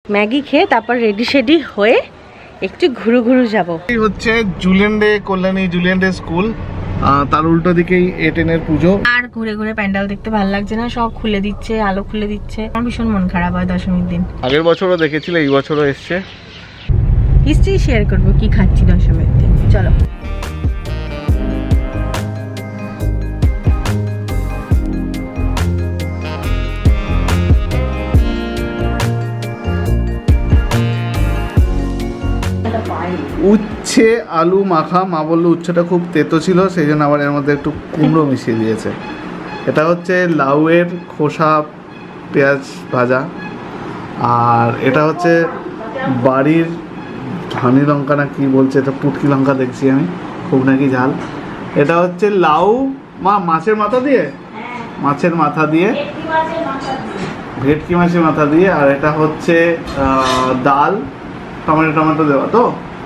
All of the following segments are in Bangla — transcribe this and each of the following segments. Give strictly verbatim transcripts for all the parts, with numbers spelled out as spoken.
ম্যাগি খেয়ে তারপর রেডি শেডি হয়ে একটু ঘুরু ঘুরু যাবো। এই হচ্ছে Julien Day Kalyani Julien Day school, তার উল্টো দিকেই এ টেনের পুজো। আর ঘুরে ঘুরে প্যান্ডেল দেখতে ভালো লাগছে না, সব খুলে দিচ্ছে, আলো খুলে দিচ্ছে, আমার ভীষণ মন খারাপ হয় দশমীর দিন। আগের বছরও দেখেছিল, এই বছরও এসছে। হিস্ট্রি শেয়ার করবো কি খাচ্ছি দশমীর দিন, চলো। উচ্ছে আলু মাখা, মা বললো উচ্ছেটা খুব তেতো ছিল, সেই জন্য আবার এর মধ্যে একটু কুমড়ো মিশিয়ে দিয়েছে। এটা হচ্ছে লাউয়ের খোসা পেঁয়াজ ভাজা, আর এটা হচ্ছে বাড়ির হানি লঙ্কা না কি বলছে, এটা পুটকি লঙ্কা দেখছি আমি, খুব নাকি ঝাল। এটা হচ্ছে লাউ মা মাছের মাথা দিয়ে, মাছের মাথা দিয়ে ভেটকি মাছের মাথা দিয়ে। আর এটা হচ্ছে ডাল, টমেটো টমেটো দেওয়া তো,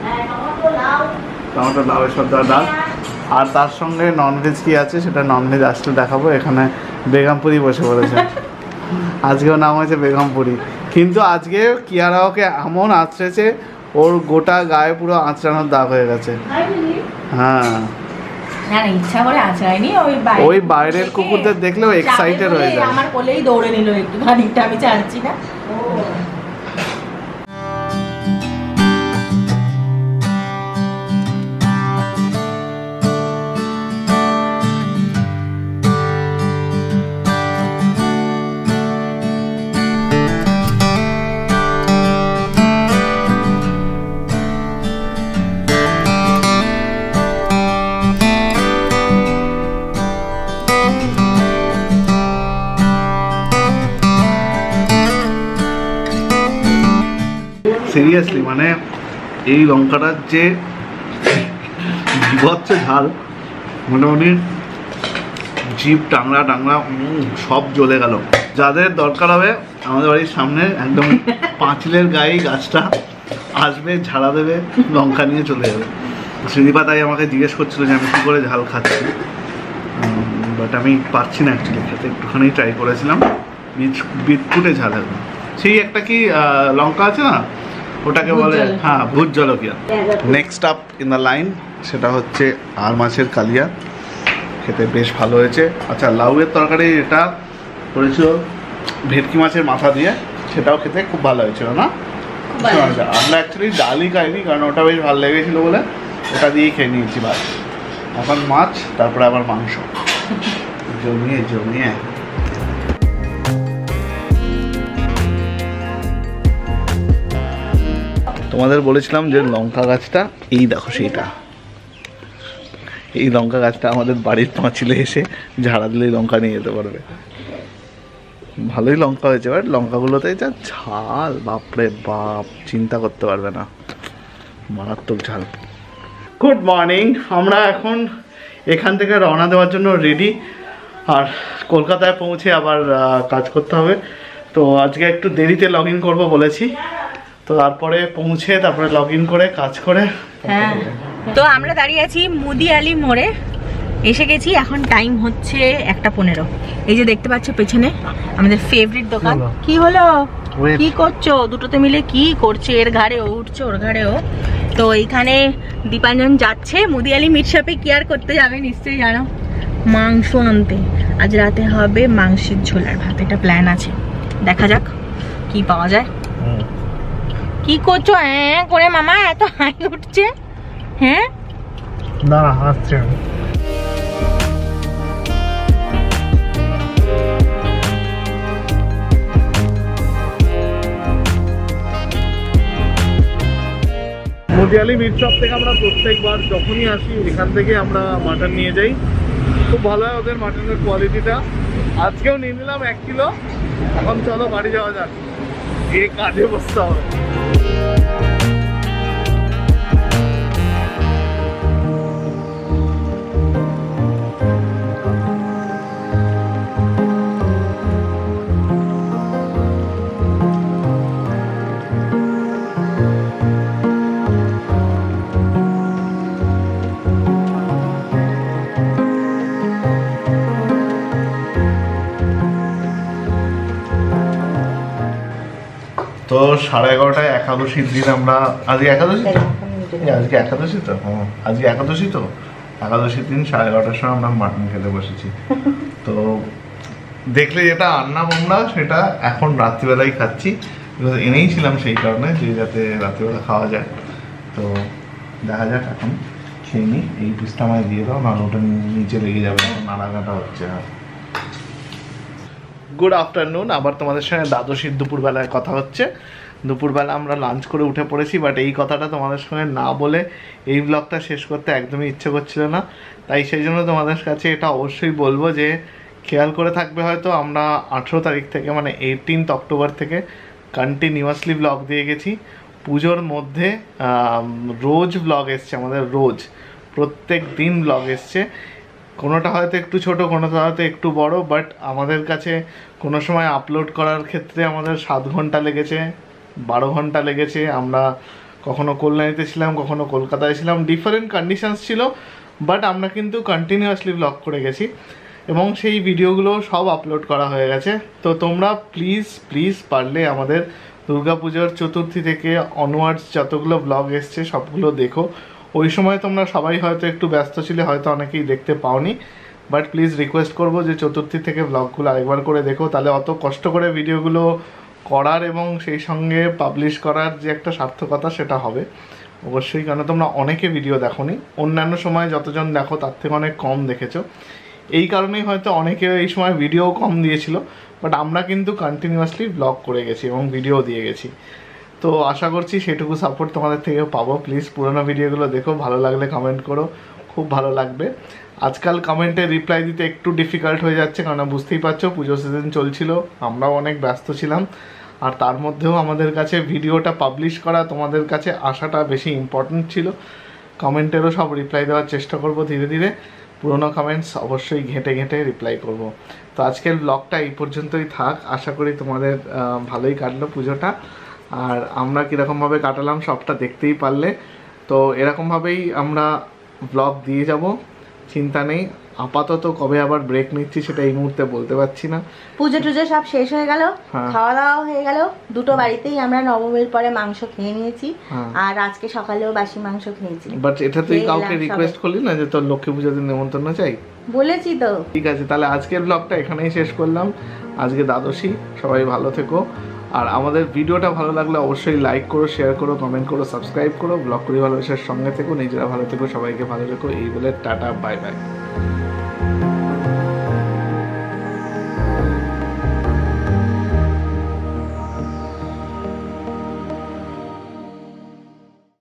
টমেটো লাউয়ের সব দেওয়া ডাল। আর তার সঙ্গে ননভেজ কি আছে সেটা ননভেজ আসলে দেখাবো। এখানে বেগমপুরি বসে পড়েছে, আজকেও নাম হয়েছে বেগমপুরি। কিন্তু আজকে কিয়ারা ওকে এমন আঁচড়েছে, ওর গোটা গায়ে পুরো আঁচড়ানোর দাগ হয়ে গেছে। হ্যাঁ, ইচ্ছা করে আঁচড়ায়নি, ওই বাইরের কুকুরদের দেখলেও এক্সাইটেড হয়ে যায়। আমার কোলেই দৌড়ে নিল একটু, খানিকটা আমি ছাড়ছি না। সিরিয়াসলি মানে এই লঙ্কাটার যে বিভৎস ঝাল, মোটামুটি জিভ টাংরা টাংরা সব জ্বলে গেল। যাদের দরকার হবে আমাদের বাড়ির সামনে একদম পাঁচিলের গায়ে গাছটা আসবে, ঝাড়া দেবে, লঙ্কা নিয়ে চলে যাবে। শ্রীদীপা তাই আমাকে জিজ্ঞেস করছিল যে আমি কী করে ঝাল খাচ্ছি, বাট আমি পারছি না অ্যাকচুয়ালি খেতে। একটুখানি ট্রাই করেছিলাম, বিট বিটকুটে ঝাল হবে। সেই একটা কি লঙ্কা আছে না, ওটাকে বলে হ্যাঁ Bhut Jolokia. Next up in the line সেটা হচ্ছে আর মাছের কালিয়া, খেতে বেশ ভালো হয়েছে। আচ্ছা, লাউয়ের তরকারি এটা করেছিল ভেটকি মাছের মাথা দিয়ে, সেটাও খেতে খুব ভালো হয়েছিল না? আমরা অ্যাকচুয়ালি ডালই খাইনি, কারণ ওটা বেশ ভালো লেগেছিলো বলে ওটা দিয়েই খেয়ে নিয়েছি ভাত। এখন মাছ, তারপরে আবার মাংস, জমিয়ে জমিয়ে। তোমাদের বলেছিলাম যে লঙ্কা গাছটা এই দেখো, সেইটা এই লঙ্কা গাছটা আমাদের বাড়ির পাঁচিলে এসে ঝাড়া দিলেই লঙ্কা নিয়ে যেতে পারবে। ভালোই লঙ্কা হয়েছে, বাট লঙ্কাগুলোতে যা ঝাল, বাপরে বাপ, চিন্তা করতে পারবে না, মারাত্মক ঝাল। গুড মর্নিং, আমরা এখন এখান থেকে রওনা দেওয়ার জন্য রেডি, আর কলকাতায় পৌঁছে আবার কাজ করতে হবে। তো আজকে একটু দেরিতে লগ ইন করবো বলেছি, তো তারপরে পৌঁছে তারপরে লগ ইন করে কাজ করে। হ্যাঁ, তো আমরা দাঁড়িয়ে আছি মুদি আলি মোড়ে, এসে গেছি। এখন টাইম হচ্ছে একটা পনেরো। এই যে দেখতে পাচ্ছ পেছনে আমাদের ফেভারিট দোকান। কি হলো, কি করছো দুটোতে মিলে, কি করছে? এর ঘাড়ে ও উঠছে, ওর ঘাড়ে ও। তো এইখানে দীপাঞ্জন যাচ্ছে মুদি আলি মিট শপে। কি আর করতে যাবে নিশ্চয়ই জানো, মাংস আনতে। আজ রাতে হবে মাংসের ঝোল আর ভাত, এটা প্ল্যান আছে, দেখা যাক কি পাওয়া যায়। কি করছো হ্যাঁ করে মামা, এত হাই উঠছে? হ্যাঁ না হাসছে। মুদিয়ালি মিট শপ থেকে আমরা প্রত্যেকবার যখনই আসি এখান থেকে আমরা মাটন নিয়ে যাই, খুব ভালো হয় ওদের মাটনের কোয়ালিটিটা। আজকেও নিয়ে নিলাম এক কিলো। এখন চলো বাড়ি যাওয়া যাক, এই কাজে বসতে হবে। তো সাড়ে এগারোটায় একাদশীর দিন আমরা আজকে একাদশী তো আজকে একাদশী তো হ্যাঁ আজকে একাদশী তো একাদশীর দিন সাড়ে এগারোটার সময় আমরা মাটন খেতে বসেছি। তো দেখলে যেটা আন্না বোমরা সেটা এখন রাত্রিবেলাই খাচ্ছি, এনেই ছিলাম সেই কারণে যে যাতে রাত্রিবেলা খাওয়া যায়। তো দেখা যাক এখন খেয়ে নিই। এই পিসটা আমায় দিয়ে দাও, নাহলে ওটা নিচে লেগে যাবে, নাড়াঘাটা হচ্ছে। হ্যাঁ, গুড আফটারনুন। আবার তোমাদের সঙ্গে দ্বাদশীর দুপুরবেলায় কথা হচ্ছে। দুপুরবেলা আমরা লাঞ্চ করে উঠে পড়েছি, বাট এই কথাটা তোমাদের সঙ্গে না বলে এই ব্লগটা শেষ করতে একদমই ইচ্ছে করছিল না। তাই সেই জন্য তোমাদের কাছে এটা অবশ্যই বলবো যে খেয়াল করে থাকবে, হয়তো আমরা আঠেরো তারিখ থেকে মানে এইটিনথ অক্টোবর থেকে কন্টিনিউয়াসলি ব্লগ দিয়ে গেছি। পুজোর মধ্যে রোজ ব্লগ এসছে আমাদের, রোজ প্রত্যেক দিন ব্লগ এসছে। কোনোটা হয়তো একটু ছোট, কোনোটা হয়তো একটু বড়, বাট আমাদের কাছে কোনো সময় আপলোড করার ক্ষেত্রে আমাদের সাত ঘন্টা লেগেছে, বারো ঘন্টা লেগেছে। আমরা কখনো কল্যাণীতে ছিলাম, কখনো কলকাতায় ছিলাম, ডিফারেন্ট কন্ডিশনস ছিল, বাট আমরা কিন্তু কন্টিনিউয়াসলি ব্লগ করে গেছি এবং সেই ভিডিওগুলো সব আপলোড করা হয়ে গেছে। তো তোমরা প্লিজ প্লিজ পারলে আমাদের দুর্গাপুজোর চতুর্থী থেকে অনওয়ার্ডস যতগুলো ব্লগ এসছে সবগুলো দেখো। ওই সময় তোমরা সবাই হয়তো একটু ব্যস্ত ছিলে, হয়তো অনেকেই দেখতে পাওনি, বাট প্লিজ রিকোয়েস্ট করবো যে চতুর্থী থেকে ব্লগগুলো আরেকবার করে দেখো। তাহলে অত কষ্ট করে ভিডিওগুলো করার এবং সেই সঙ্গে পাবলিশ করার যে একটা সার্থকতা সেটা হবে অবশ্যই। কারণ তোমরা অনেকে ভিডিও দেখোনি, অন্যান্য সময় যতজন দেখো তার থেকে অনেক কম দেখেছো। এই কারণেই হয়তো অনেকে এই সময় ভিডিও কম দিয়েছিল, বাট আমরা কিন্তু কন্টিনিউয়াসলি ব্লগ করে গেছি এবং ভিডিও দিয়ে গেছি। তো আশা করছি সেটুকু সাপোর্ট তোমাদের থেকেও পাবো। প্লিজ পুরোনো ভিডিওগুলো দেখো, ভালো লাগলে কমেন্ট করো, খুব ভালো লাগবে। আজকাল কমেন্টে রিপ্লাই দিতে একটু ডিফিকাল্ট হয়ে যাচ্ছে, কারণ বুঝতেই পারছো পুজো সিজন চলছিল, আমরাও অনেক ব্যস্ত ছিলাম, আর তার মধ্যেও আমাদের কাছে ভিডিওটা পাবলিশ করা, তোমাদের কাছে আসাটা বেশি ইম্পর্টেন্ট ছিল। কমেন্টেরও সব রিপ্লাই দেওয়ার চেষ্টা করব ধীরে ধীরে, পুরোনো কমেন্টস অবশ্যই ঘেঁটে ঘেঁটে রিপ্লাই করব। তো আজকের ব্লগটা এই পর্যন্তই থাক। আশা করি তোমাদের ভালোই কাটলো পুজোটা, আর আমরা কীরকমভাবে কাটালাম সবটা দেখতেই পারলে। তো এরকমভাবেই আমরা ব্লগ দিয়ে যাব, চিন্তা নেই। আপাতত কবে আবার ব্রেক নিচ্ছি সেটা এই মুহূর্তে বলতে পারছি না। পুজো টুজো সব শেষ হয়ে গেল, খাওয়া দাওয়া হয়ে গেল, দুটো বাড়িতেই আমরা নবমীর পরে মাংস খেয়ে নিয়েছি, আর আজকে সকালেও বাসি মাংস খেয়েছি। বাট এটা তুই কাউকে রিকোয়েস্ট করলি না যে তোর লক্ষ্মী পুজোর দিন নেমন্তন্ন চাই? বলেছি তো। ঠিক আছে, তাহলে আজকের ব্লগটা এখানেই শেষ করলাম। আজকে দ্বাদশী, সবাই ভালো থেকো। আর আমাদের ভিডিওটা ভালো লাগলে অবশ্যই লাইক করো, শেয়ার করো, কমেন্ট করো, সাবস্ক্রাইব করো। ব্লগ করি ভালোবাসার সঙ্গে থেকো, নিজেরা ভালো থেকো, সবাইকে ভালো রেখো। এই বলে টাটা, বাই বাই।